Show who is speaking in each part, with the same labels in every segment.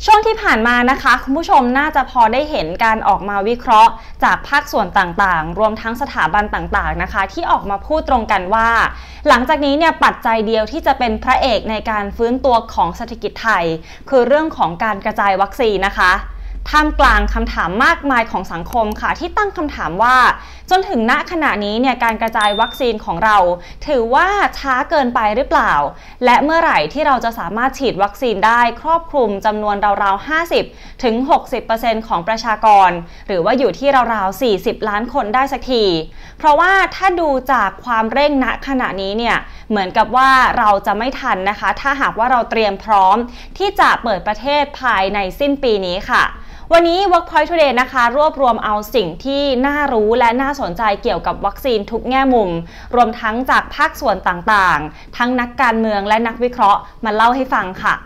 Speaker 1: ช่วงที่ผ่านมานะคะคุณผู้ชมน่าจะพอได้เห็นการออกมาวิเคราะห์จากภาคส่วนต่างๆรวมทั้งสถาบันต่างๆนะคะที่ออกมาพูดตรงกันว่าหลังจากนี้เนี่ยปัจจัยเดียวที่จะเป็นพระเอกในการฟื้นตัวของเศรษฐกิจไทยคือเรื่องของการกระจายวัคซีนนะคะท่ามกลางคำถามมากมายของสังคมค่ะที่ตั้งคำถามว่าจนถึงณขณะนี้เนี่ยการกระจายวัคซีนของเราถือว่าช้าเกินไปหรือเปล่าและเมื่อไหร่ที่เราจะสามารถฉีดวัคซีนได้ครอบคลุมจำนวนราวๆ 50-60% ของประชากรหรือว่าอยู่ที่ราวๆ 40 ล้านคนได้สักทีเพราะว่าถ้าดูจากความเร่งณขณะนี้เนี่ยเหมือนกับว่าเราจะไม่ทันนะคะถ้าหากว่าเราเตรียมพร้อมที่จะเปิดประเทศภายในสิ้นปีนี้ค่ะวันนี้ Workpoint Today นะคะรวบรวมเอาสิ่งที่น่ารู้และน่าสนใจเกี่ยวกับวัคซีนทุกแง่มุมรวมทั้งจากภาคส่วนต่างๆทั้งนักการเมืองและนักวิเคราะห์มาเล่าให้ฟังค่ะ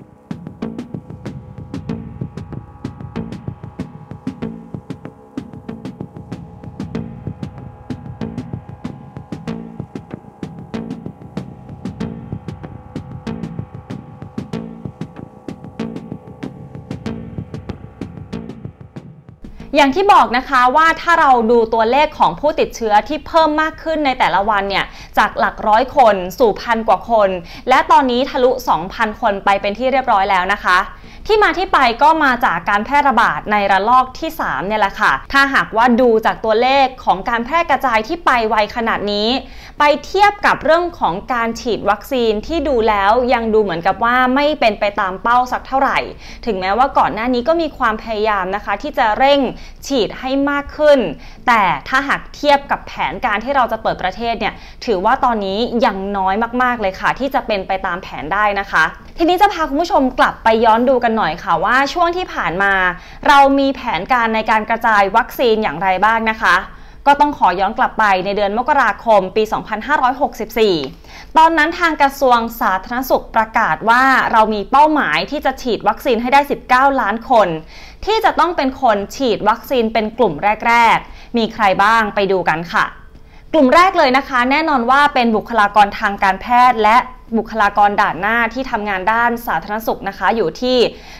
Speaker 1: อย่างที่บอกนะคะว่าถ้าเราดูตัวเลขของผู้ติดเชื้อที่เพิ่มมากขึ้นในแต่ละวันเนี่ยจากหลักร้อยคนสู่พันกว่าคนและตอนนี้ทะลุ 2,000 คนไปเป็นที่เรียบร้อยแล้วนะคะที่มาที่ไปก็มาจากการแพร่ระบาดในระลอกที่3เนี่ยแหละค่ะถ้าหากว่าดูจากตัวเลขของการแพร่กระจายที่ไปไวขนาดนี้ไปเทียบกับเรื่องของการฉีดวัคซีนที่ดูแล้วยังดูเหมือนกับว่าไม่เป็นไปตามเป้าสักเท่าไหร่ถึงแม้ว่าก่อนหน้านี้ก็มีความพยายามนะคะที่จะเร่งฉีดให้มากขึ้นแต่ถ้าหากเทียบกับแผนการที่เราจะเปิดประเทศเนี่ยถือว่าตอนนี้ยังน้อยมากๆเลยค่ะที่จะเป็นไปตามแผนได้นะคะทีนี้จะพาคุณผู้ชมกลับไปย้อนดูกันหน่อยค่ะว่าช่วงที่ผ่านมาเรามีแผนการในการกระจายวัคซีนอย่างไรบ้างนะคะก็ต้องขอย้อนกลับไปในเดือนมกราคมปี 2564 ตอนนั้นทางกระทรวงสาธารณสุขประกาศว่าเรามีเป้าหมายที่จะฉีดวัคซีนให้ได้19ล้านคนที่จะต้องเป็นคนฉีดวัคซีนเป็นกลุ่มแรกๆมีใครบ้างไปดูกันค่ะกลุ่มแรกเลยนะคะแน่นอนว่าเป็นบุคลากรทางการแพทย์และบุคลากรด่านหน้าที่ทำงานด้านสาธารณสุขนะคะอยู่ที่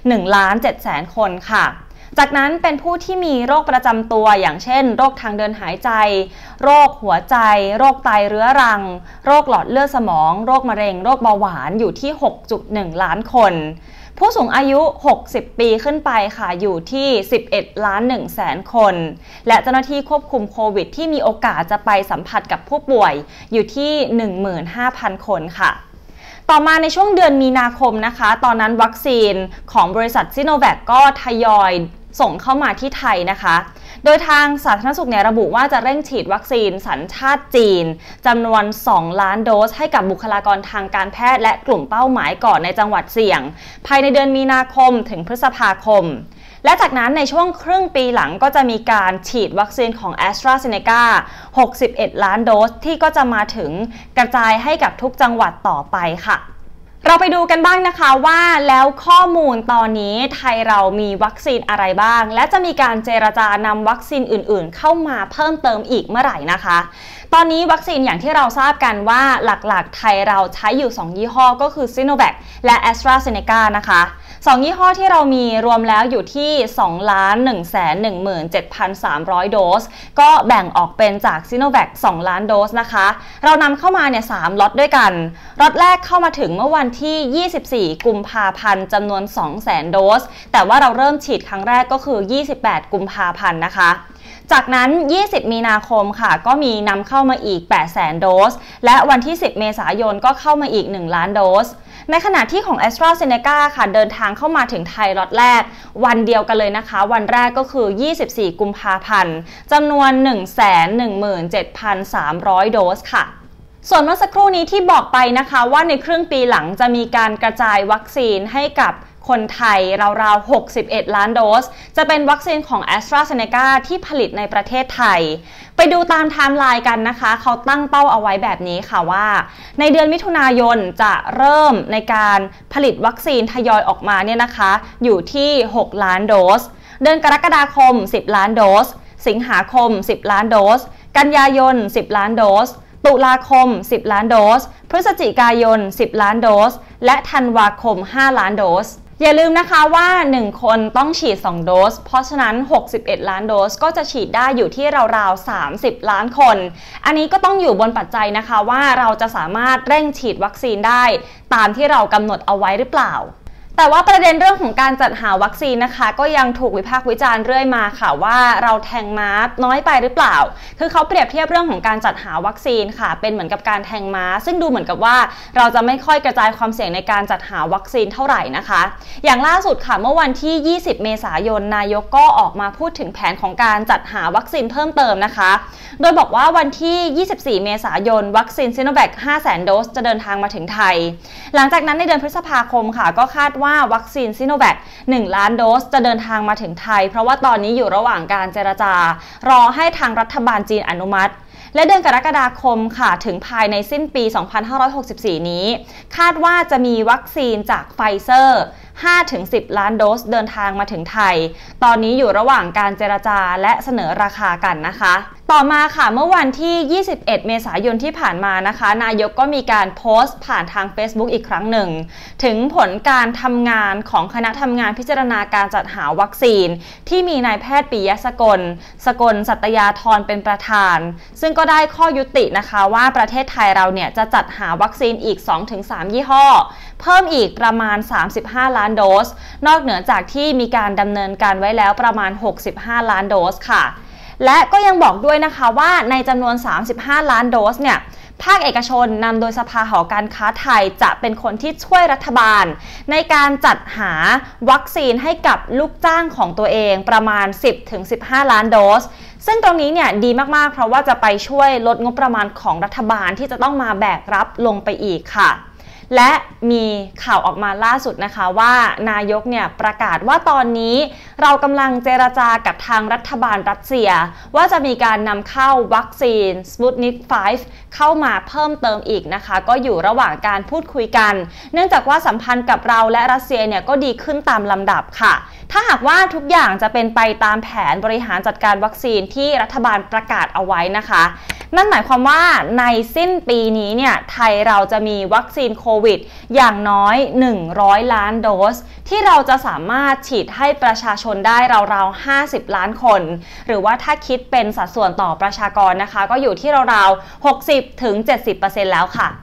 Speaker 1: 1,700,000 คนค่ะจากนั้นเป็นผู้ที่มีโรคประจำตัวอย่างเช่นโรคทางเดินหายใจโรคหัวใจโรคไตเรื้อรังโรคหลอดเลือดสมองโรคมะเร็งโรคเบาหวานอยู่ที่ 6.1 ล้านคนผู้สูงอายุ60ปีขึ้นไปค่ะอยู่ที่11,100,000 คนและเจ้าหน้าที่ควบคุมโควิดที่มีโอกาสจะไปสัมผัสกับผู้ป่วยอยู่ที่ 15,000 คนค่ะต่อมาในช่วงเดือนมีนาคมนะคะตอนนั้นวัคซีนของบริษัทซิโนแวคก็ทยอยส่งเข้ามาที่ไทยนะคะโดยทางสาธารณสุขเนี่ยระบุว่าจะเร่งฉีดวัคซีนสัญชาติจีนจำนวน2ล้านโดสให้กับบุคลากรทางการแพทย์และกลุ่มเป้าหมายก่อนในจังหวัดเสี่ยงภายในเดือนมีนาคมถึงพฤษภาคมและจากนั้นในช่วงครึ่งปีหลังก็จะมีการฉีดวัคซีนของ AstraZeneca 61 ล้านโดสที่ก็จะมาถึงกระจายให้กับทุกจังหวัดต่อไปค่ะเราไปดูกันบ้างนะคะว่าแล้วข้อมูลตอนนี้ไทยเรามีวัคซีนอะไรบ้างและจะมีการเจรจานำวัคซีนอื่นๆเข้ามาเพิ่มเติมอีกเมื่อไหร่นะคะตอนนี้วัคซีนอย่างที่เราทราบกันว่าหลักๆไทยเราใช้อยู่2ยี่ห้อก็คือ Sinovac และ AstraZeneca นะคะ2ยี่ห้อที่เรามีรวมแล้วอยู่ที่ 2,117,300 โดสก็แบ่งออกเป็นจาก Sinovac 2 ล้านโดสนะคะเรานำเข้ามาเนี่ย3ล็อตด้วยกันล็อตแรกเข้ามาถึงเมื่อวันที่ 24 กุมภาพันธ์จำนวน 200,000 โดสแต่ว่าเราเริ่มฉีดครั้งแรกก็คือ 28 กุมภาพันธ์นะคะจากนั้น 20 มีนาคมค่ะก็มีนำเข้ามาอีก 800,000 โดสและวันที่ 10 เมษายนก็เข้ามาอีก 1 ล้านโดสในขณะที่ของ AstraZeneca ค่ะเดินทางเข้ามาถึงไทยล็อตแรกวันเดียวกันเลยนะคะวันแรกก็คือ 24 กุมภาพันธ์จำนวน 117,300 โดสค่ะส่วนเมื่อสักครู่นี้ที่บอกไปนะคะว่าในครึ่งปีหลังจะมีการกระจายวัคซีนให้กับคนไทยราวๆ61 ล้านโดสจะเป็นวัคซีนของ AstraZeneca ที่ผลิตในประเทศไทยไปดูตามไทม์ไลน์กันนะคะเขาตั้งเป้าเอาไว้แบบนี้ค่ะว่าในเดือนมิถุนายนจะเริ่มในการผลิตวัคซีนทยอยออกมาเนี่ยนะคะอยู่ที่6 ล้านโดสเดือนกรกฎาคม10 ล้านโดสสิงหาคม10 ล้านโดสกันยายน10 ล้านโดสตุลาคม10 ล้านโดสพฤศจิกายน10 ล้านโดสและธันวาคม5 ล้านโดสอย่าลืมนะคะว่า1คนต้องฉีด2โดสเพราะฉะนั้น61ล้านโดสก็จะฉีดได้อยู่ที่ราวๆ30ล้านคนอันนี้ก็ต้องอยู่บนปัจจัยนะคะว่าเราจะสามารถเร่งฉีดวัคซีนได้ตามที่เรากำหนดเอาไว้หรือเปล่าแต่ว่าประเด็นเรื่องของการจัดหาวัคซีนนะคะก็ยังถูกวิพากษ์วิจารณ์เรื่อยมาค่ะว่าเราแทงม้าน้อยไปหรือเปล่าคือเขาเปรียบเทียบเรื่องของการจัดหาวัคซีนค่ะเป็นเหมือนกับการแทงม้าซึ่งดูเหมือนกับว่าเราจะไม่ค่อยกระจายความเสี่ยงในการจัดหาวัคซีนเท่าไหร่นะคะอย่างล่าสุดค่ะเมื่อวันที่20เมษายนนายกก็ออกมาพูดถึงแผนของการจัดหาวัคซีนเพิ่มเติมนะคะโดยบอกว่าวันที่24เมษายนวัคซีนซิโนแวค 500,000 โดสจะเดินทางมาถึงไทยหลังจากนั้นในเดือนพฤษภาคมค่ะก็คาดว่าวัคซีนซิโนแวค 1 ล้านโดสจะเดินทางมาถึงไทยเพราะว่าตอนนี้อยู่ระหว่างการเจรจารอให้ทางรัฐบาลจีนอนุมัติและเดือนกรกฎาคมค่ะถึงภายในสิ้นปี 2564 นี้คาดว่าจะมีวัคซีนจากไฟเซอร์ 5-10 ล้านโดสเดินทางมาถึงไทยตอนนี้อยู่ระหว่างการเจรจาและเสนอราคากันนะคะต่อมาค่ะเมื่อวันที่21เมษายนที่ผ่านมานะคะนายกก็มีการโพสต์ผ่านทาง Facebook อีกครั้งหนึ่งถึงผลการทำงานของคณะทำงานพิจารณาการจัดหาวัคซีนที่มีนายแพทย์ปิยะสกลสัตยาธรเป็นประธานซึ่งก็ได้ข้อยุตินะคะว่าประเทศไทยเราเนี่ยจะจัดหาวัคซีนอีก 2-3 ยี่ห้อเพิ่มอีกประมาณ35ล้านโดสนอกเหนือจากที่มีการดำเนินการไว้แล้วประมาณ65ล้านโดสค่ะและก็ยังบอกด้วยนะคะว่าในจำนวน35ล้านโดสเนี่ยภาคเอกชนนำโดยสภาหอการค้าไทยจะเป็นคนที่ช่วยรัฐบาลในการจัดหาวัคซีนให้กับลูกจ้างของตัวเองประมาณ 10-15 ล้านโดสซึ่งตรงนี้เนี่ยดีมากๆเพราะว่าจะไปช่วยลดงบประมาณของรัฐบาลที่จะต้องมาแบกรับลงไปอีกค่ะและมีข่าวออกมาล่าสุดนะคะว่านายกเนี่ยประกาศว่าตอนนี้เรากำลังเจรจากับทางรัฐบาลรัสเซียว่าจะมีการนำเข้าวัคซีน Sputnik 5 เข้ามาเพิ่มเติมอีกนะคะก็อยู่ระหว่างการพูดคุยกันเนื่องจากว่าสัมพันธ์กับเราและรัสเซียเนี่ยก็ดีขึ้นตามลำดับค่ะถ้าหากว่าทุกอย่างจะเป็นไปตามแผนบริหารจัดการวัคซีนที่รัฐบาลประกาศเอาไว้นะคะนั่นหมายความว่าในสิ้นปีนี้เนี่ยไทยเราจะมีวัคซีนโควิดอย่างน้อย100ล้านโดสที่เราจะสามารถฉีดให้ประชาชนได้ราวๆ50ล้านคนหรือว่าถ้าคิดเป็นสัดส่วนต่อประชากรนะคะก็อยู่ที่ราวๆ 60-70% แล้วค่ะ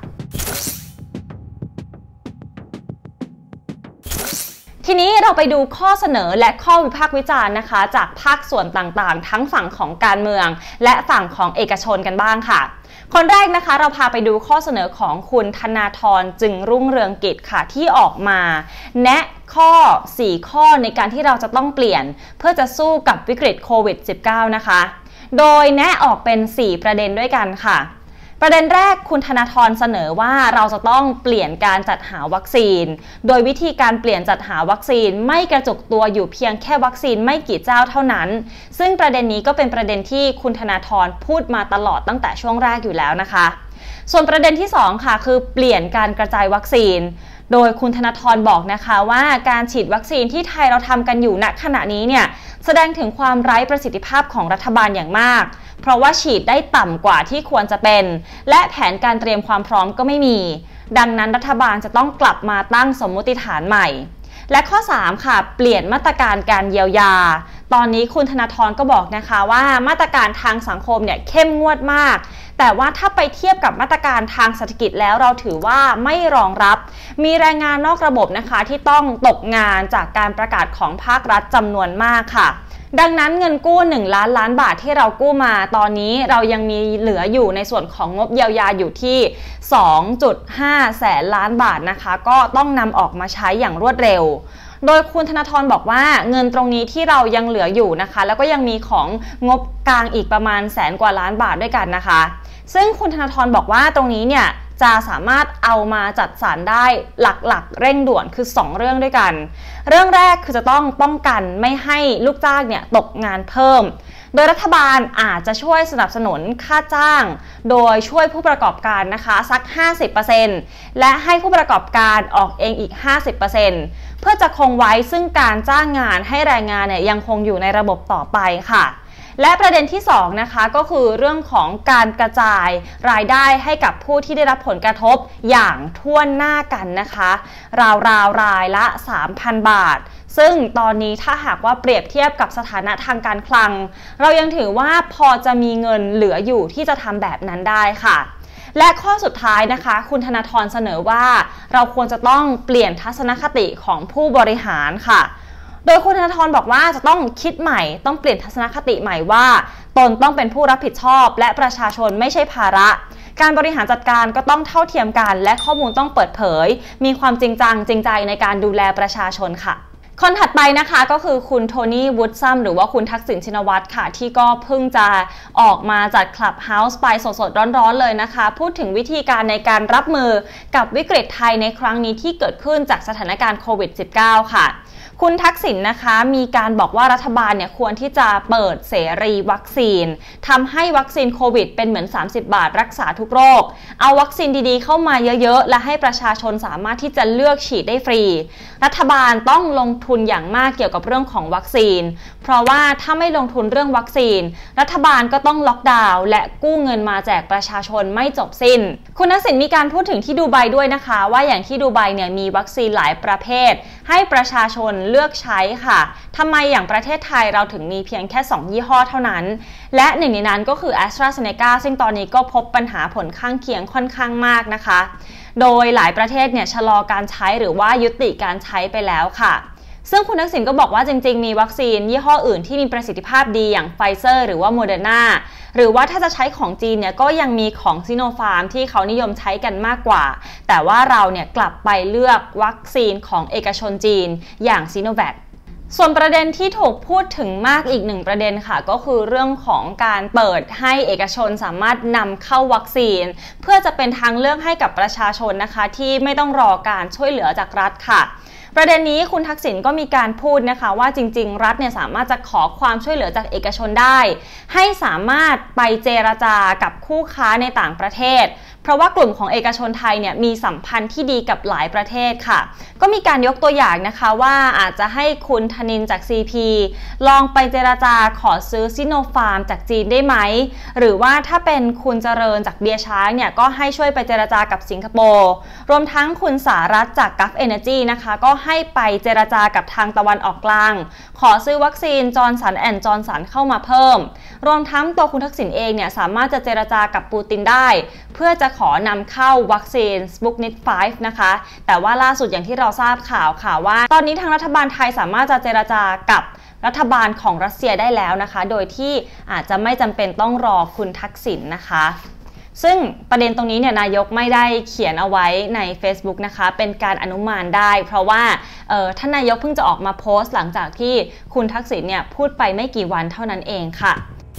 Speaker 1: ทีนี้เราไปดูข้อเสนอและข้อวิพากษ์วิจารณ์นะคะจากภาคส่วนต่างๆทั้งฝั่งของการเมืองและฝั่งของเอกชนกันบ้างค่ะคนแรกนะคะเราพาไปดูข้อเสนอของคุณธนาธรจึงรุ่งเรืองกิจค่ะที่ออกมาแนะข้อ4ข้อในการที่เราจะต้องเปลี่ยนเพื่อจะสู้กับวิกฤตโควิด -19 นะคะโดยแนะออกเป็น4ประเด็นด้วยกันค่ะประเด็นแรกคุณธนาธรเสนอว่าเราจะต้องเปลี่ยนการจัดหาวัคซีนโดยวิธีการเปลี่ยนจัดหาวัคซีนไม่กระจุกตัวอยู่เพียงแค่วัคซีนไม่กี่เจ้าเท่านั้นซึ่งประเด็นนี้ก็เป็นประเด็นที่คุณธนาธรพูดมาตลอดตั้งแต่ช่วงแรกอยู่แล้วนะคะส่วนประเด็นที่2ค่ะคือเปลี่ยนการกระจายวัคซีนโดยคุณธนาธรบอกนะคะว่าการฉีดวัคซีนที่ไทยเราทำกันอยู่ณขณะนี้เนี่ยแสดงถึงความไร้ประสิทธิภาพของรัฐบาลอย่างมากเพราะว่าฉีดได้ต่ำกว่าที่ควรจะเป็นและแผนการเตรียมความพร้อมก็ไม่มีดังนั้นรัฐบาลจะต้องกลับมาตั้งสมมุติฐานใหม่และข้อ3ค่ะเปลี่ยนมาตรการการเยียวยาตอนนี้คุณธนาธรก็บอกนะคะว่ามาตรการทางสังคมเนี่ยเข้มงวดมากแต่ว่าถ้าไปเทียบกับมาตรการทางเศรษฐกิจแล้วเราถือว่าไม่รองรับมีแรงงานนอกระบบนะคะที่ต้องตกงานจากการประกาศของภาครัฐจำนวนมากค่ะดังนั้นเงินกู้1ล้านล้านบาทที่เรากู้มาตอนนี้เรายังมีเหลืออยู่ในส่วนของงบเยียวยาอยู่ที่ 2.5 แสนล้านบาทนะคะก็ต้องนำออกมาใช้อย่างรวดเร็วโดยคุณธนาธรบอกว่าเงินตรงนี้ที่เรายังเหลืออยู่นะคะแล้วก็ยังมีของงบกลางอีกประมาณ100,000 กว่าล้านบาทด้วยกันนะคะซึ่งคุณธนาธรบอกว่าตรงนี้เนี่ยจะสามารถเอามาจัดสรรได้หลักๆเร่งด่วนคือ2เรื่องด้วยกันเรื่องแรกคือจะต้องป้องกันไม่ให้ลูกจ้างเนี่ยตกงานเพิ่มโดยรัฐบาลอาจจะช่วยสนับสนุนค่าจ้างโดยช่วยผู้ประกอบการนะคะสัก 50% และให้ผู้ประกอบการออกเองอีก 50% เพื่อจะคงไว้ซึ่งการจ้างงานให้แรงงานเนี่ยยังคงอยู่ในระบบต่อไปค่ะและประเด็นที่2นะคะก็คือเรื่องของการกระจายรายได้ให้กับผู้ที่ได้รับผลกระทบอย่างทั่วหน้ากันนะคะราวรายละ 3,000 บาทซึ่งตอนนี้ถ้าหากว่าเปรียบเทียบกับสถานะทางการคลังเรายังถือว่าพอจะมีเงินเหลืออยู่ที่จะทำแบบนั้นได้ค่ะและข้อสุดท้ายนะคะคุณธนาธรเสนอว่าเราควรจะต้องเปลี่ยนทัศนคติของผู้บริหารค่ะโดยคุณธนาธรบอกว่าจะต้องคิดใหม่ต้องเปลี่ยนทัศนคติใหม่ว่าตนต้องเป็นผู้รับผิดชอบและประชาชนไม่ใช่ภาระการบริหารจัดการก็ต้องเท่าเทียมกันและข้อมูลต้องเปิดเผยมีความจริงใจในการดูแลประชาชนค่ะคนถัดไปนะคะก็คือคุณโทนี่วูดซัมหรือว่าคุณทักษิณชินวัตรค่ะที่ก็เพิ่งจะออกมาจัด Clubhouse ไปสดๆร้อนๆเลยนะคะพูดถึงวิธีการในการรับมือกับวิกฤตไทยในครั้งนี้ที่เกิดขึ้นจากสถานการณ์โควิด -19 ค่ะคุณทักษิณนะคะมีการบอกว่ารัฐบาลเนี่ยควรที่จะเปิดเสรีวัคซีนทำให้วัคซีนโควิดเป็นเหมือน30 บาทรักษาทุกโรคเอาวัคซีนดีๆเข้ามาเยอะๆและให้ประชาชนสามารถที่จะเลือกฉีดได้ฟรีรัฐบาลต้องลงทุนอย่างมากเกี่ยวกับเรื่องของวัคซีนเพราะว่าถ้าไม่ลงทุนเรื่องวัคซีนรัฐบาลก็ต้องล็อกดาวน์และกู้เงินมาแจกประชาชนไม่จบสิ้นคุณทักษิณมีการพูดถึงที่ดูไบด้วยนะคะว่าอย่างที่ดูไบเนี่ยมีวัคซีนหลายประเภทให้ประชาชนเลือกใช้ค่ะทำไมอย่างประเทศไทยเราถึงมีเพียงแค่2ยี่ห้อเท่านั้นและหนึ่งในนั้นก็คือ AstraZeneca ซึ่งตอนนี้ก็พบปัญหาผลข้างเคียงค่อนข้างมากนะคะโดยหลายประเทศเนี่ยชะลอการใช้หรือว่ายุติการใช้ไปแล้วค่ะซึ่งคุณทักษิณก็บอกว่าจริงๆมีวัคซีนยี่ห้ออื่นที่มีประสิทธิภาพดีอย่างไฟเซอร์หรือว่าโมเดอร์นาหรือว่าถ้าจะใช้ของจีนเนี่ยก็ยังมีของซิโนฟาร์มที่เขานิยมใช้กันมากกว่าแต่ว่าเราเนี่ยกลับไปเลือกวัคซีนของเอกชนจีนอย่างซิโนแวคส่วนประเด็นที่ถูกพูดถึงมากอีกหนึ่งประเด็นค่ะก็คือเรื่องของการเปิดให้เอกชนสามารถนำเข้าวัคซีนเพื่อจะเป็นทางเลือกให้กับประชาชนนะคะที่ไม่ต้องรอการช่วยเหลือจากรัฐค่ะประเด็นนี้คุณทักษิณก็มีการพูดนะคะว่าจริงๆรัฐเนี่ยสามารถจะขอความช่วยเหลือจากเอกชนได้ให้สามารถไปเจรจากับคู่ค้าในต่างประเทศเพราะว่ากลุ่มของเอกชนไทยเนี่ยมีสัมพันธ์ที่ดีกับหลายประเทศค่ะก็มีการยกตัวอย่างนะคะว่าอาจจะให้คุณธนินจาก CP ลองไปเจรจาขอซื้อซิโนฟาร์มจากจีนได้ไหมหรือว่าถ้าเป็นคุณเจริญจากเบียร์ช้างเนี่ยก็ให้ช่วยไปเจรจากับสิงคโปร์รวมทั้งคุณสารัตน์จาก Gulf Energy นะคะก็ให้ไปเจรจากับทางตะวันออกกลางขอซื้อวัคซีนจอร์นสัน& จอร์นสันเข้ามาเพิ่มรวมทั้งตัวคุณทักษิณเองเนี่ยสามารถจะเจรจากับปูตินได้เพื่อจะขอนำเข้าวัคซีน Sputnik V นะคะแต่ว่าล่าสุดอย่างที่เราทราบข่าวค่ะว่าตอนนี้ทางรัฐบาลไทยสามารถจะเจรจากับรัฐบาลของรัสเซียได้แล้วนะคะโดยที่อาจจะไม่จำเป็นต้องรอคุณทักษิณนะคะซึ่งประเด็นตรงนี้เนี่ยนายกไม่ได้เขียนเอาไว้ใน Facebook นะคะเป็นการอนุมานได้เพราะว่าท่านนายกเพิ่งจะออกมาโพสต์หลังจากที่คุณทักษิณเนี่ยพูดไปไม่กี่วันเท่านั้นเองค่ะ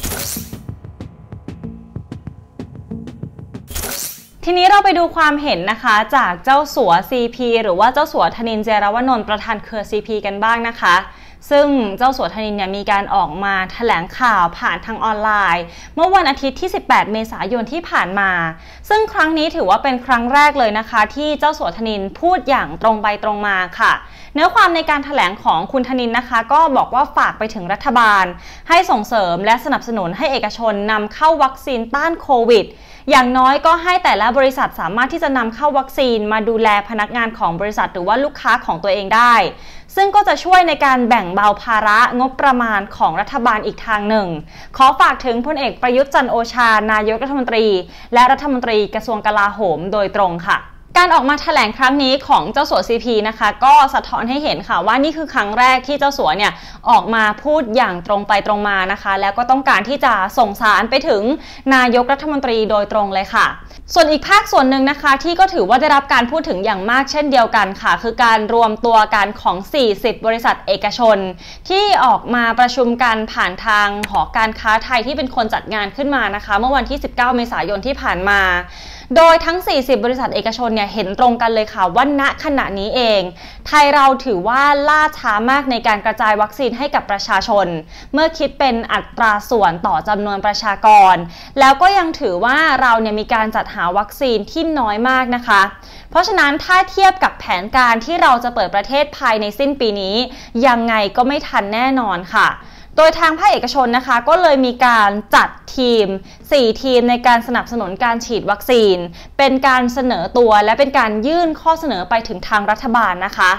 Speaker 1: ทีนี้เราไปดูความเห็นนะคะจากเจ้าสัว CP หรือว่าเจ้าสัวธนินทร์ เจรวนนท์ประธานเครือ CP กันบ้างนะคะซึ่งเจ้าสัวธนินทร์เนี่ยมีการออกมาแถลงข่าวผ่านทางออนไลน์เมื่อวันอาทิตย์ที่18 เมษายนที่ผ่านมาซึ่งครั้งนี้ถือว่าเป็นครั้งแรกเลยนะคะที่เจ้าสัวธนินทร์พูดอย่างตรงไปตรงมาค่ะเนื้อความในการแถลงของคุณธนินทร์นะคะก็บอกว่าฝากไปถึงรัฐบาลให้ส่งเสริมและสนับสนุนให้เอกชนนำเข้าวัคซีนต้านโควิดอย่างน้อยก็ให้แต่ละบริษัทสามารถที่จะนำเข้าวัคซีนมาดูแลพนักงานของบริษัทหรือว่าลูกค้าของตัวเองได้ซึ่งก็จะช่วยในการแบ่งเบาภาระงบประมาณของรัฐบาลอีกทางหนึ่งขอฝากถึงพลเอกประยุทธ์จันทร์โอชานายกรัฐมนตรีและรัฐมนตรีกระทรวงกลาโหมโดยตรงค่ะการออกมาแถลงครั้งนี้ของเจ้าสัว CP นะคะก็สะท้อนให้เห็นค่ะว่านี่คือครั้งแรกที่เจ้าสัวเนี่ยออกมาพูดอย่างตรงไปตรงมานะคะแล้วก็ต้องการที่จะส่งสารไปถึงนายกรัฐมนตรีโดยตรงเลยค่ะส่วนอีกภาคส่วนหนึ่งนะคะที่ก็ถือว่าได้รับการพูดถึงอย่างมากเช่นเดียวกันค่ะคือการรวมตัวกันของ40บริษัทเอกชนที่ออกมาประชุมกันผ่านทางหอการค้าไทยที่เป็นคนจัดงานขึ้นมานะคะเมื่อวันที่19 เมษายนที่ผ่านมาโดยทั้ง40บริษัทเอกชนเนี่ยเห็นตรงกันเลยค่ะว่าณขณะนี้เองไทยเราถือว่าล่าช้ามากในการกระจายวัคซีนให้กับประชาชนเมื่อคิดเป็นอัตราส่วนต่อจำนวนประชากรแล้วก็ยังถือว่าเราเนี่ยมีการจัดหาวัคซีนที่น้อยมากนะคะเพราะฉะนั้นถ้าเทียบกับแผนการที่เราจะเปิดประเทศภายในสิ้นปีนี้ยังไงก็ไม่ทันแน่นอนค่ะโดยทางภาคเอกชนนะคะก็เลยมีการจัดทีม4ทีมในการสนับสนุนการฉีดวัคซีนเป็นการเสนอตัวและเป็นการยื่นข้อเสนอไปถึงทางรัฐบาลนะคะ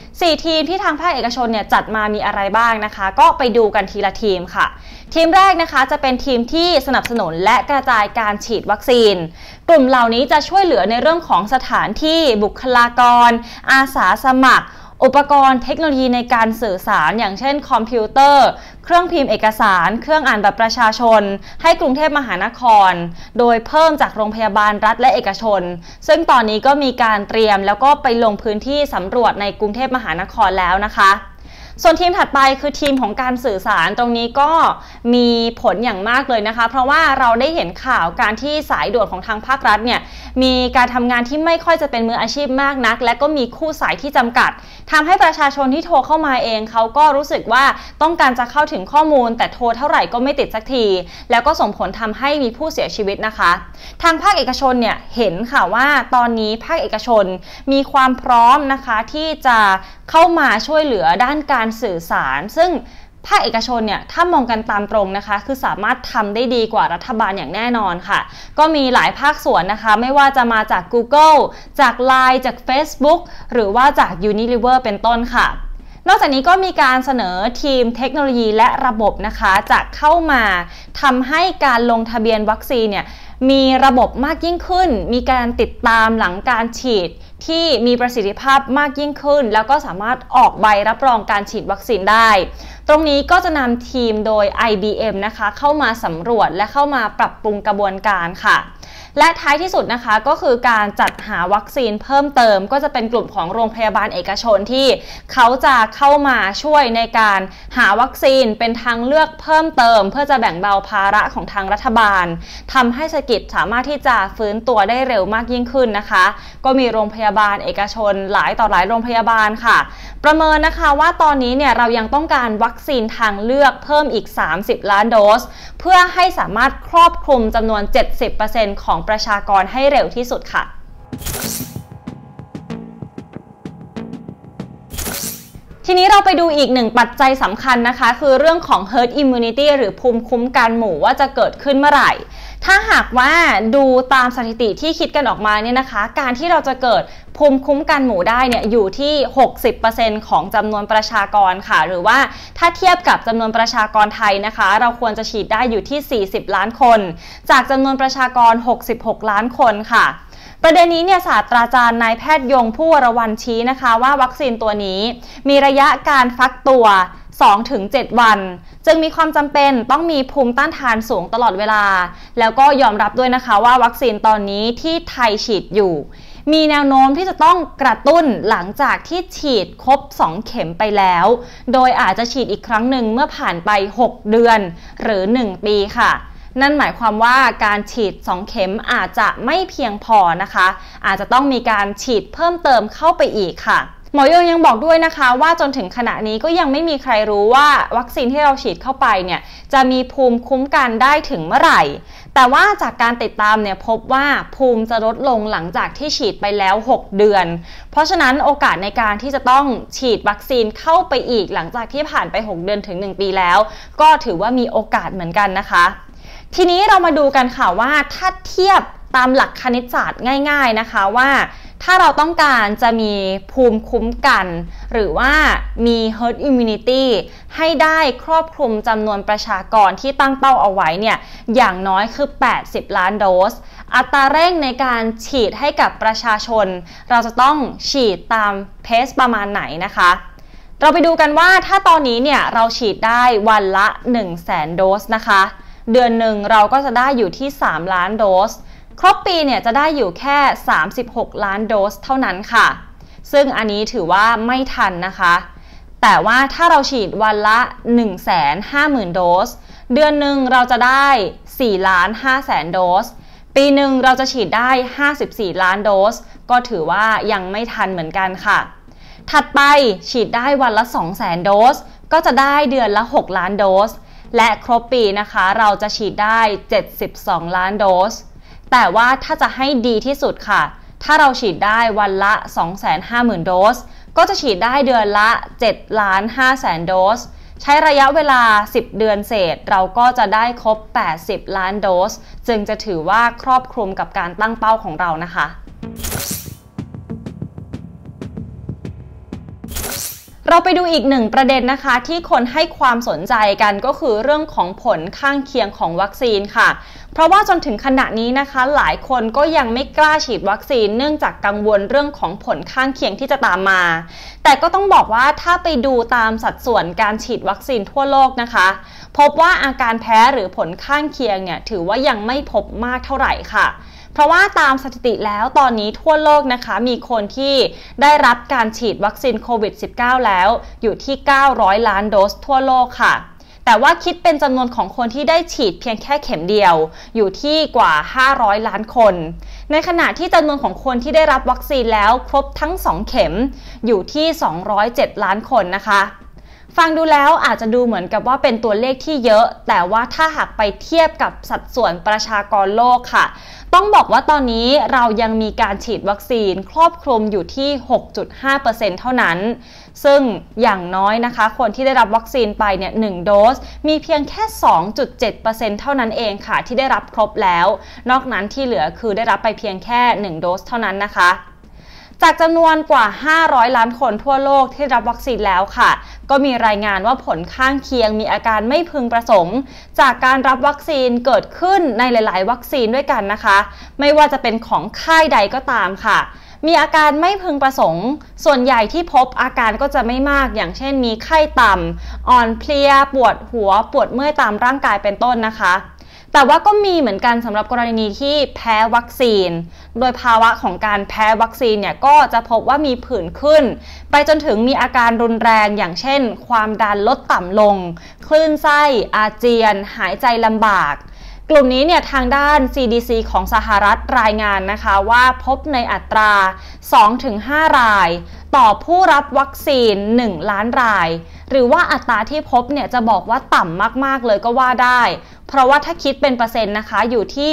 Speaker 1: 4ทีมที่ทางภาคเอกชนเนี่ยจัดมามีอะไรบ้างนะคะก็ไปดูกันทีละทีมค่ะทีมแรกนะคะจะเป็นทีมที่สนับสนุนและกระจายการฉีดวัคซีนกลุ่มเหล่านี้จะช่วยเหลือในเรื่องของสถานที่บุคลากรอาสาสมัครอุปกรณ์เทคโนโลยีในการสื่อสารอย่างเช่นคอมพิวเตอร์เครื่องพิมพ์เอกสารเครื่องอ่านบัตรประชาชนให้กรุงเทพมหานครโดยเพิ่มจากโรงพยาบาลรัฐและเอกชนซึ่งตอนนี้ก็มีการเตรียมแล้วก็ไปลงพื้นที่สำรวจในกรุงเทพมหานครแล้วนะคะส่วนทีมถัดไปคือทีมของการสื่อสารตรงนี้ก็มีผลอย่างมากเลยนะคะเพราะว่าเราได้เห็นข่าวการที่สายด่วนของทางภาครัฐเนี่ยมีการทำงานที่ไม่ค่อยจะเป็นมืออาชีพมากนักและก็มีคู่สายที่จำกัดทำให้ประชาชนที่โทรเข้ามาเองเขาก็รู้สึกว่าต้องการจะเข้าถึงข้อมูลแต่โทรเท่าไหร่ก็ไม่ติดสักทีแล้วก็ส่งผลทำให้มีผู้เสียชีวิตนะคะทางภาคเอกชนเนี่ยเห็นค่ะว่าตอนนี้ภาคเอกชนมีความพร้อมนะคะที่จะเข้ามาช่วยเหลือด้านการสื่อสารซึ่งภาคเอกชนเนี่ยถ้ามองกันตามตรงนะคะคือสามารถทำได้ดีกว่ารัฐบาลอย่างแน่นอนค่ะก็มีหลายภาคส่วนนะคะไม่ว่าจะมาจาก Google จาก LINE จาก Facebook หรือว่าจาก Unilever เป็นต้นค่ะนอกจากนี้ก็มีการเสนอทีมเทคโนโลยีและระบบนะคะจะเข้ามาทำให้การลงทะเบียนวัคซีนเนี่ยมีระบบมากยิ่งขึ้นมีการติดตามหลังการฉีดที่มีประสิทธิภาพมากยิ่งขึ้นแล้วก็สามารถออกใบรับรองการฉีดวัคซีนได้ตรงนี้ก็จะนำทีมโดย IBM นะคะเข้ามาสำรวจและเข้ามาปรับปรุงกระบวนการค่ะและท้ายที่สุดนะคะก็คือการจัดหาวัคซีนเพิ่มเติมก็จะเป็นกลุ่มของโรงพยาบาลเอกชนที่เขาจะเข้ามาช่วยในการหาวัคซีนเป็นทางเลือกเพิ่มเติมเพื่อจะแบ่งเบาภาระของทางรัฐบาลทำให้เศรษฐกิจสามารถที่จะฟื้นตัวได้เร็วมากยิ่งขึ้นนะคะก็มีโรงพยาบาลเอกชนหลายต่อหลายโรงพยาบาลค่ะประเมินนะคะว่าตอนนี้เนี่ยเรายังต้องการวัคซีนทางเลือกเพิ่มอีก30ล้านโดสเพื่อให้สามารถครอบคลุมจำนวน 70% ของประชากรให้เร็วที่สุดค่ะทีนี้เราไปดูอีกหนึ่งปัจจัยสำคัญนะคะคือเรื่องของ herd immunity หรือภูมิคุ้มกันหมู่ว่าจะเกิดขึ้นเมื่อไหร่ถ้าหากว่าดูตามสถิติที่คิดกันออกมาเนี่ยนะคะการที่เราจะเกิดภูมิคุ้มกันหมู่ได้เนี่ยอยู่ที่ 60% ของจำนวนประชากรค่ะหรือว่าถ้าเทียบกับจำนวนประชากรไทยนะคะเราควรจะฉีดได้อยู่ที่40ล้านคนจากจำนวนประชากร66ล้านคนค่ะประเด็นนี้เนี่ยศาสตราจารย์นายแพทย์ยงผู้วรวรรณชี้นะคะว่าวัคซีนตัวนี้มีระยะการฟักตัว 2-7 วันจึงมีความจำเป็นต้องมีภูมิต้านทานสูงตลอดเวลาแล้วก็ยอมรับด้วยนะคะว่าวัคซีนตอนนี้ที่ไทยฉีดอยู่มีแนวโน้มที่จะต้องกระตุ้นหลังจากที่ฉีดครบ2เข็มไปแล้วโดยอาจจะฉีดอีกครั้งหนึ่งเมื่อผ่านไป6เดือนหรือ1ปีค่ะนั่นหมายความว่าการฉีด2เข็มอาจจะไม่เพียงพอนะคะอาจจะต้องมีการฉีดเพิ่มเติมเข้าไปอีกค่ะหมอยงยังบอกด้วยนะคะว่าจนถึงขณะนี้ก็ยังไม่มีใครรู้ว่าวัคซีนที่เราฉีดเข้าไปเนี่ยจะมีภูมิคุ้มกันได้ถึงเมื่อไหร่แต่ว่าจากการติดตามเนี่ยพบว่าภูมิจะลดลงหลังจากที่ฉีดไปแล้ว6เดือนเพราะฉะนั้นโอกาสในการที่จะต้องฉีดวัคซีนเข้าไปอีกหลังจากที่ผ่านไป6เดือนถึง1ปีแล้วก็ถือว่ามีโอกาสเหมือนกันนะคะทีนี้เรามาดูกันค่ะว่าถ้าเทียบตามหลักคณิตศาสตร์ง่ายๆนะคะว่าถ้าเราต้องการจะมีภูมิคุ้มกันหรือว่ามี herd immunity ให้ได้ครอบคลุมจำนวนประชากรที่ตั้งเป้าเอาไว้เนี่ยอย่างน้อยคือ80ล้านโดสอัตราเร่งในการฉีดให้กับประชาชนเราจะต้องฉีดตามเพสประมาณไหนนะคะเราไปดูกันว่าถ้าตอนนี้เนี่ยเราฉีดได้วันละ 100,000 โดสนะคะเดือนหนึ่งเราก็จะได้อยู่ที่3ล้านโดสครบปีเนี่ยจะได้อยู่แค่36ล้านโดสเท่านั้นค่ะซึ่งอันนี้ถือว่าไม่ทันนะคะแต่ว่าถ้าเราฉีดวันละ 150,000 โดสเดือนหนึ่งเราจะได้4,500,000 โดสปีหนึ่งเราจะฉีดได้54ล้านโดสก็ถือว่ายังไม่ทันเหมือนกันค่ะถัดไปฉีดได้วันละ 200,000 โดสก็จะได้เดือนละ6ล้านโดสและครบปีนะคะเราจะฉีดได้72ล้านโดสแต่ว่าถ้าจะให้ดีที่สุดค่ะถ้าเราฉีดได้วันละ 250,000 โดสก็จะฉีดได้เดือนละ7,500,000 โดสใช้ระยะเวลา10เดือนเศษเราก็จะได้ครบ80ล้านโดสจึงจะถือว่าครอบคลุมกับการตั้งเป้าของเรานะคะเราไปดูอีกหนึ่งประเด็นนะคะที่คนให้ความสนใจกันก็คือเรื่องของผลข้างเคียงของวัคซีนค่ะเพราะว่าจนถึงขณะนี้นะคะหลายคนก็ยังไม่กล้าฉีดวัคซีนเนื่องจากกังวลเรื่องของผลข้างเคียงที่จะตามมาแต่ก็ต้องบอกว่าถ้าไปดูตามสัดส่วนการฉีดวัคซีนทั่วโลกนะคะพบว่าอาการแพ้หรือผลข้างเคียงเนี่ยถือว่ายังไม่พบมากเท่าไหร่ค่ะเพราะว่าตามสถิติแล้วตอนนี้ทั่วโลกนะคะมีคนที่ได้รับการฉีดวัคซีนโควิด -19 แล้วอยู่ที่900ล้านโดสทั่วโลกค่ะแต่ว่าคิดเป็นจำนวนของคนที่ได้ฉีดเพียงแค่เข็มเดียวอยู่ที่กว่า500ล้านคนในขณะที่จำนวนของคนที่ได้รับวัคซีนแล้วครบทั้ง2เข็มอยู่ที่207ล้านคนนะคะฟังดูแล้วอาจจะดูเหมือนกับว่าเป็นตัวเลขที่เยอะแต่ว่าถ้าหากไปเทียบกับสัดส่วนประชากรโลกค่ะต้องบอกว่าตอนนี้เรายังมีการฉีดวัคซีนครอบคลุมอยู่ที่ 6.5% เท่านั้นซึ่งอย่างน้อยนะคะคนที่ได้รับวัคซีนไปเนี่ย1โดสมีเพียงแค่ 2.7% เท่านั้นเองค่ะที่ได้รับครบแล้วนอกนั้นที่เหลือคือได้รับไปเพียงแค่1โดสเท่านั้นนะคะจากจำนวนกว่า500ล้านคนทั่วโลกที่รับวัคซีนแล้วค่ะก็มีรายงานว่าผลข้างเคียงมีอาการไม่พึงประสงค์จากการรับวัคซีนเกิดขึ้นในหลายๆวัคซีนด้วยกันนะคะไม่ว่าจะเป็นของค่ายใดก็ตามค่ะมีอาการไม่พึงประสงค์ส่วนใหญ่ที่พบอาการก็จะไม่มากอย่างเช่นมีไข้ต่ำอ่อนเพลียปวดหัวปวดเมื่อยตามร่างกายเป็นต้นนะคะแต่ว่าก็มีเหมือนกันสำหรับกรณีที่แพ้วัคซีนโดยภาวะของการแพ้วัคซีนเนี่ยก็จะพบว่ามีผื่นขึ้นไปจนถึงมีอาการรุนแรงอย่างเช่นความดันลดต่ำลงคลื่นไส้อาเจียนหายใจลำบากกลุ่มนี้เนี่ยทางด้าน CDC ของสหรัฐรายงานนะคะว่าพบในอัตรา 2-5 รายต่อผู้รับวัคซีน1ล้านรายหรือว่าอัตราที่พบเนี่ยจะบอกว่าต่ำมากๆเลยก็ว่าได้เพราะว่าถ้าคิดเป็นเปอร์เซ็นต์นะคะอยู่ที่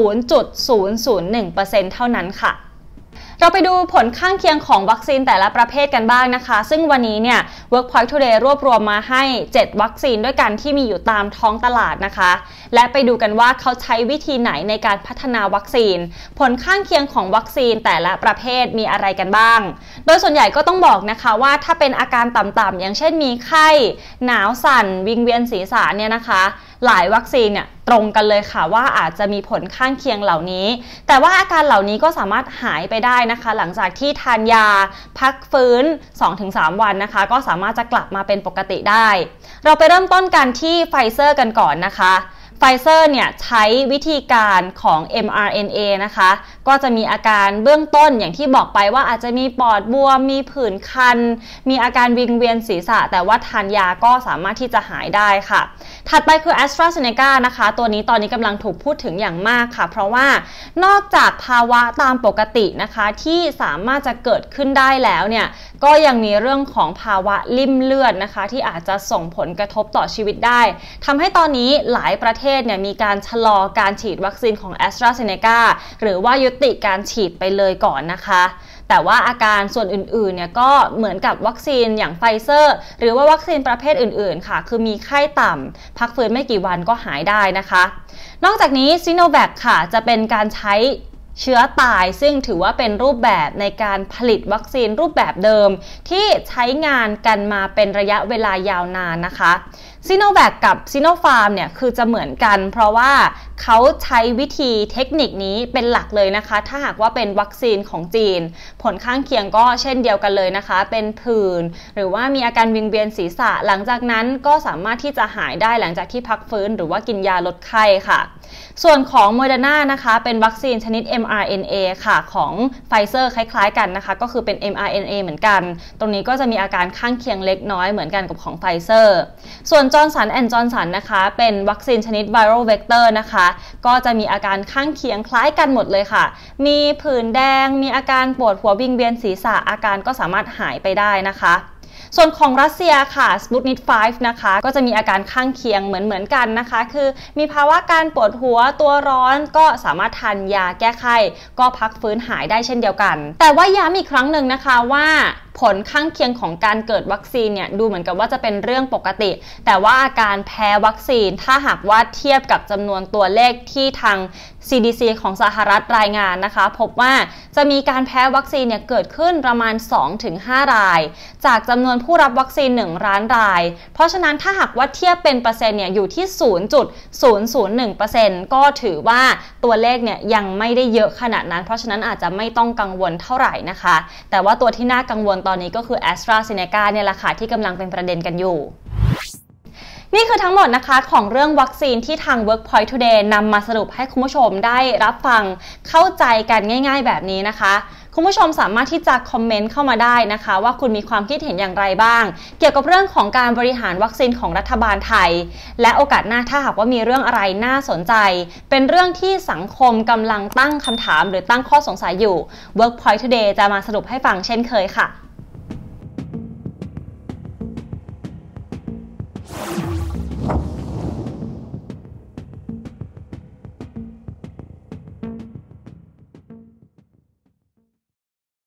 Speaker 1: 0.001% เท่านั้นค่ะเราไปดูผลข้างเคียงของวัคซีนแต่ละประเภทกันบ้างนะคะซึ่งวันนี้เนี่ย Workpoint Today รวบรวมมาให้7วัคซีนด้วยกันที่มีอยู่ตามท้องตลาดนะคะและไปดูกันว่าเขาใช้วิธีไหนในการพัฒนาวัคซีนผลข้างเคียงของวัคซีนแต่ละประเภทมีอะไรกันบ้างโดยส่วนใหญ่ก็ต้องบอกนะคะว่าถ้าเป็นอาการต่ำๆอย่างเช่นมีไข้หนาวสั่นวิงเวียนศีรษะเนี่ยนะคะหลายวัคซีนเนี่ยตรงกันเลยค่ะว่าอาจจะมีผลข้างเคียงเหล่านี้แต่ว่าอาการเหล่านี้ก็สามารถหายไปได้นะคะหลังจากที่ทานยาพักฟื้น 2-3 วันนะคะก็สามารถจะกลับมาเป็นปกติได้เราไปเริ่มต้นกันที่ไฟเซอร์กันก่อนนะคะไฟเซอร์เนี่ยใช้วิธีการของ mRNA นะคะก็จะมีอาการเบื้องต้นอย่างที่บอกไปว่าอาจจะมีปอดบวมมีผื่นคันมีอาการวิงเวียนศีรษะแต่ว่าทานยาก็สามารถที่จะหายได้ค่ะถัดไปคือ AstraZeneca นะคะตัวนี้ตอนนี้กำลังถูกพูดถึงอย่างมากค่ะเพราะว่านอกจากภาวะตามปกตินะคะที่สามารถจะเกิดขึ้นได้แล้วเนี่ยก็ยังมีเรื่องของภาวะลิ่มเลือดนะคะที่อาจจะส่งผลกระทบต่อชีวิตได้ทำให้ตอนนี้หลายประเทศเนี่ยมีการชะลอการฉีดวัคซีนของ AstraZeneca หรือว่ายุติการฉีดไปเลยก่อนนะคะแต่ว่าอาการส่วนอื่นๆเนี่ยก็เหมือนกับวัคซีนอย่างไฟเซอร์หรือว่าวัคซีนประเภทอื่นๆค่ะคือมีไข้ต่ำพักฟื้นไม่กี่วันก็หายได้นะคะนอกจากนี้ซิโนแวคค่ะจะเป็นการใช้เชื้อตายซึ่งถือว่าเป็นรูปแบบในการผลิตวัคซีนรูปแบบเดิมที่ใช้งานกันมาเป็นระยะเวลายาวนานนะคะซิโนแวคกับซิโนฟาร์มเนี่ยคือจะเหมือนกันเพราะว่าเขาใช้วิธีเทคนิคนี้เป็นหลักเลยนะคะถ้าหากว่าเป็นวัคซีนของจีนผลข้างเคียงก็เช่นเดียวกันเลยนะคะเป็นผื่นหรือว่ามีอาการวิงเวียนศีรษะหลังจากนั้นก็สามารถที่จะหายได้หลังจากที่พักฟื้นหรือว่ากินยาลดไข้ค่ะส่วนของ Moderna นะคะเป็นวัคซีนชนิด mRNA ค่ะของไฟเซอร์คล้ายๆกันนะคะก็คือเป็น mRNA เหมือนกันตรงนี้ก็จะมีอาการข้างเคียงเล็กน้อยเหมือนกันกับของไฟเซอร์ส่วน Johnson & Johnson นะคะเป็นวัคซีนชนิด Viral Vector นะคะก็จะมีอาการข้างเคียงคล้ายกันหมดเลยค่ะมีผื่นแดงมีอาการปวดหัววิงเวียนศีรษะอาการก็สามารถหายไปได้นะคะส่วนของรัสเซียค่ะ Sputnik 5 นะคะก็จะมีอาการข้างเคียงเหมือนกันนะคะคือมีภาวะการปวดหัวตัวร้อนก็สามารถทานยาแก้ไข้ก็พักฟื้นหายได้เช่นเดียวกันแต่ว่าย้ำอีกครั้งหนึ่งนะคะว่าผลข้างเคียงของการเกิดวัคซีนเนี่ยดูเหมือนกับว่าจะเป็นเรื่องปกติแต่ว่าอาการแพ้วัคซีนถ้าหากว่าเทียบกับจำนวนตัวเลขที่ทาง CDC ของสหรัฐรายงานนะคะพบว่าจะมีการแพ้วัคซีนเนี่ยเกิดขึ้นประมาณ 2-5 รายจากจำนวนผู้รับวัคซีน1ล้านรายเพราะฉะนั้นถ้าหากว่าเทียบเป็นเปอร์เซ็นต์เนี่ยอยู่ที่ 0.001% ก็ถือว่าตัวเลขเนี่ยยังไม่ได้เยอะขนาดนั้นเพราะฉะนั้นอาจจะไม่ต้องกังวลเท่าไหร่นะคะแต่ว่าตัวที่น่ากังวลตอนนี้ก็คือ AstraZeneca เนี่ยแหละค่ะที่กำลังเป็นประเด็นกันอยู่นี่คือทั้งหมดนะคะของเรื่องวัคซีนที่ทาง Workpoint Today นำมาสรุปให้คุณผู้ชมได้รับฟังเข้าใจกันง่ายๆแบบนี้นะคะคุณผู้ชมสามารถที่จะคอมเมนต์เข้ามาได้นะคะว่าคุณมีความคิดเห็นอย่างไรบ้างเกี่ยวกับเรื่องของการบริหารวัคซีนของรัฐบาลไทยและโอกาสหน้าถ้าหากว่ามีเรื่องอะไรน่าสนใจเป็นเรื่องที่สังคมกำลังตั้งคำถามหรือตั้งข้อสงสัยอยู่ Workpoint Today จะมาสรุปให้ฟังเช่นเคยค่ะ